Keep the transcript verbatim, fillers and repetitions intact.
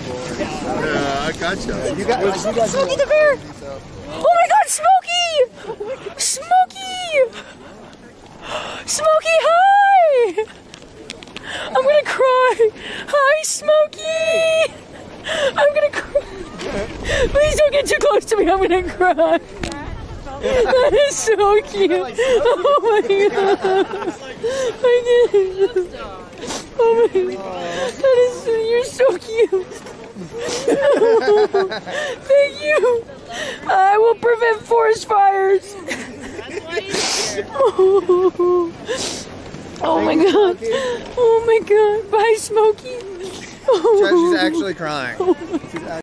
Yeah, I gotcha. You got, you got Smokey the bear! Oh my God, Smokey! Smokey! Smokey, hi! I'm gonna cry. Hi, Smokey! I'm gonna cry. Please don't get too close to me. I'm gonna cry. That is so cute. Oh my God. I can't. Oh my God. That is so, you're so cute. Thank you. I will prevent forest fires. Oh, oh my God. Oh my God. Bye, Smokey. She's actually crying. She's